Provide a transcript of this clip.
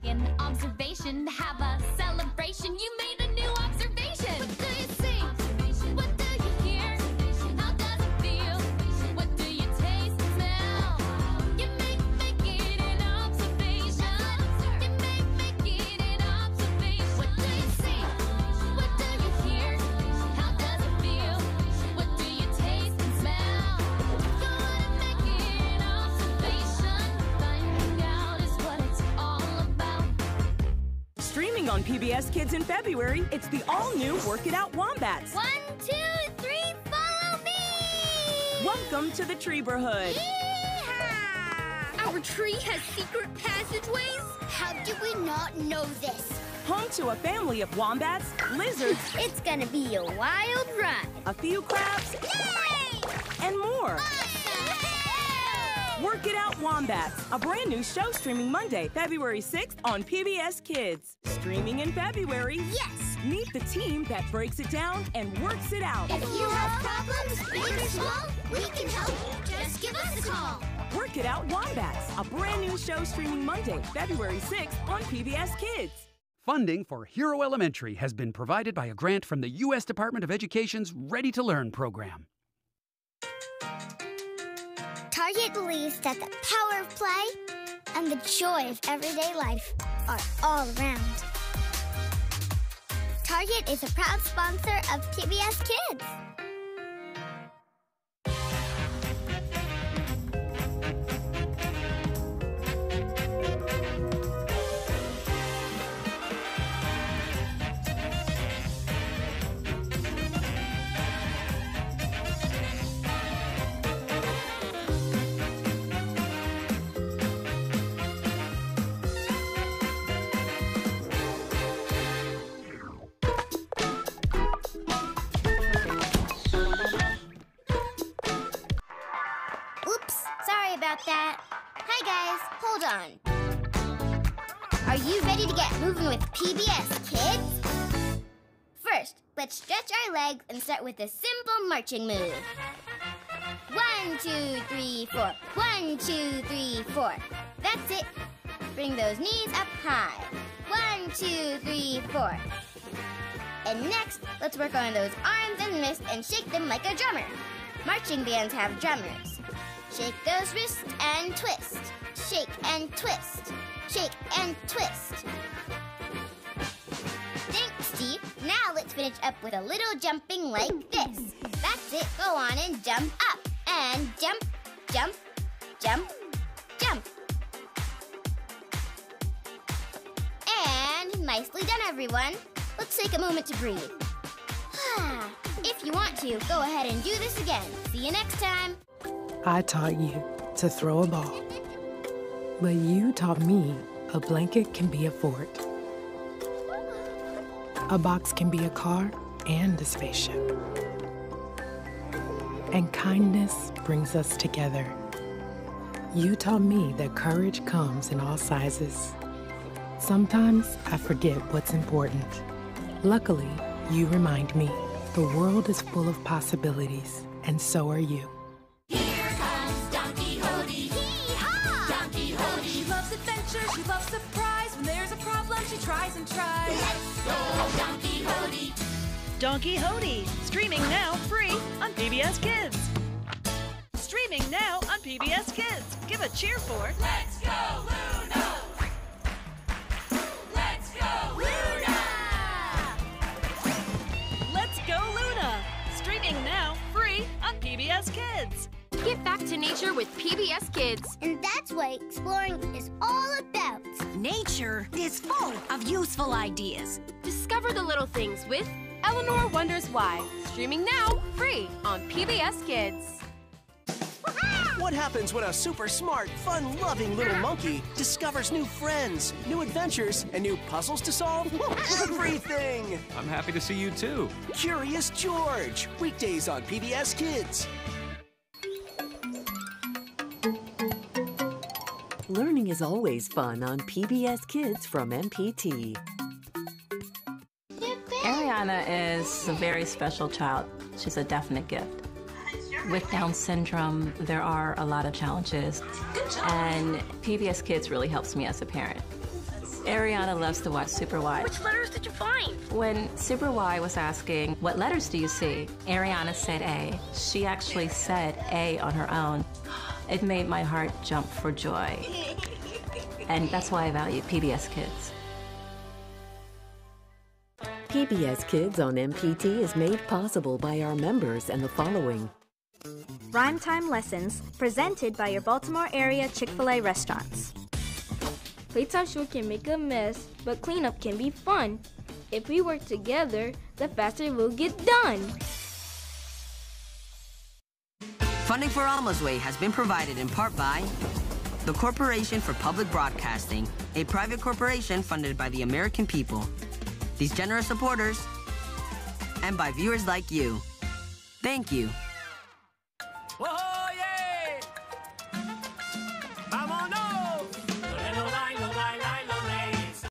an observation. Have a celebration. You made a new observation. What do you see? What do you hear? How does it feel? What do you taste and smell? You make it an observation. You make it an observation. What do you see? What do you hear? How does it feel? What do you taste and smell? You wanna make it an observation. Finding out is what it's all about. Streaming on PBS Kids in February, it's the all-new Work It Out Wombats. 1, 2, 3, follow me! Welcome to the Treeborhood. Yeehaw! Our tree has secret passageways? How do we not know this? Home to a family of wombats, lizards, It's gonna be a wild ride. a few crabs, Yay! and more. Awesome! Work It Out Wombats, a brand new show streaming Monday, February 6th on PBS Kids. Streaming in February. Yes! Meet the team that breaks it down and works it out. If you have problems, big or small, we can help. Just give us a call. Work It Out Wombats, a brand new show streaming Monday, February 6th on PBS Kids. Funding for Hero Elementary has been provided by a grant from the U.S. Department of Education's Ready to Learn program. Target believes that the power of play and the joy of everyday life are all around. Target is a proud sponsor of PBS Kids. Oops, sorry about that. Hi guys, hold on. Are you ready to get moving with PBS Kids? First, let's stretch our legs and start with a simple marching move. 1, 2, 3, 4. 1, 2, 3, 4. That's it. Bring those knees up high. 1, 2, 3, 4. And next, let's work on those arms and wrists and shake them like a drummer. Marching bands have drummers. Shake those wrists and twist. Shake and twist. Shake and twist. Thanks, Steve. Now let's finish up with a little jumping like this. That's it. Go on and jump up. And jump, jump, jump, jump. And nicely done, everyone. Let's take a moment to breathe. If you want to, go ahead and do this again. See you next time. I taught you to throw a ball, but you taught me a blanket can be a fort. A box can be a car and a spaceship. And kindness brings us together. You taught me that courage comes in all sizes. Sometimes I forget what's important. Luckily, you remind me the world is full of possibilities, and so are you. Here comes Don Quixote. Yee-haw! Don Quixote. She loves adventure, she loves surprise. When there's a problem, she tries and tries. Let's go, Don Quixote. Don Quixote, streaming now free on PBS Kids. Streaming now on PBS Kids. Give a cheer for Let's go, Luna. Let's go, Luna. Let's Go Luna, streaming now free on PBS Kids. Get back to nature with PBS Kids. And that's what exploring is all about. Nature is full of useful ideas. Discover the little things with Eleanor Wonders Why. Streaming now, free on PBS Kids. What happens when a super smart, fun-loving little monkey discovers new friends, new adventures, and new puzzles to solve? Everything! I'm happy to see you too. Curious George, weekdays on PBS Kids. Learning is always fun on PBS Kids from MPT. Ariana is a very special child. She's a definite gift. With Down syndrome, there are a lot of challenges, and PBS Kids really helps me as a parent. Ariana Ariana loves to watch Super Y. Which letters did you find? When Super Y was asking, what letters do you see? Ariana said A. She actually said A on her own. It made my heart jump for joy. And that's why I value PBS Kids. PBS Kids on MPT is made possible by our members and the following. Rhyme Time Lessons, presented by your Baltimore area Chick-fil-A restaurants. Playtime sure can make a mess, but cleanup can be fun. If we work together, the faster we'll get done. Funding for Alma's Way has been provided in part by the Corporation for Public Broadcasting, a private corporation funded by the American people. These generous supporters, and by viewers like you. Thank you.